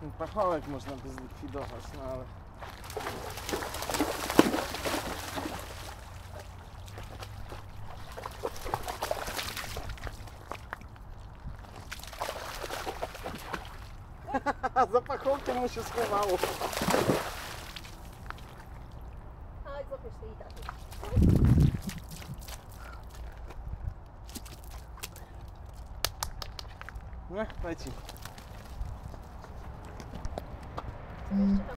Ten pachołek można by zlikwidować, no ale... Za pachołkiem mu się schowało. Chodź, złapiesz tej daty. No, leci. Jeszcze tam